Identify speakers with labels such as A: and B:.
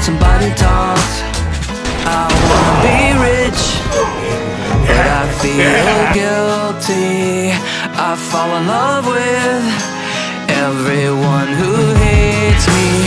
A: somebody talks. I wanna be rich, but I feel guilty. I fall in love with everyone who hates me.